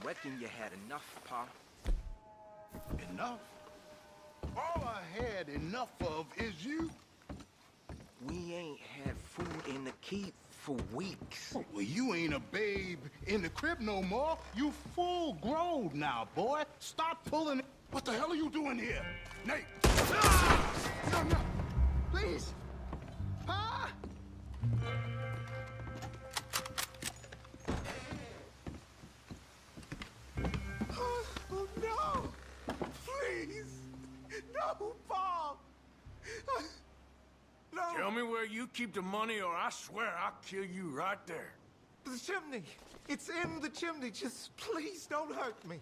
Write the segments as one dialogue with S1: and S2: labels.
S1: reckon you had enough, Pa.
S2: Enough? All I had enough of is you.
S1: We ain't had food in the keep for weeks.
S2: Well, you ain't a babe in the crib no more. You full grown now, boy. Stop pulling it. What the hell are you doing here? Nate! Ah! No, no! Please! Pa! Oh, no! Please! No, Pa! No!
S3: Tell me where you keep the money or I swear I'll kill you right there.
S4: The chimney! It's in the chimney! Just please don't hurt me!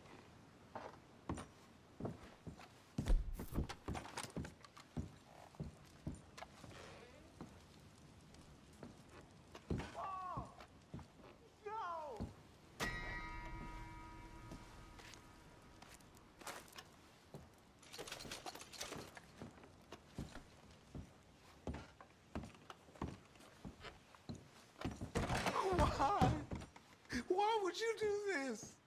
S4: Oh! No! Why? Why would you do this?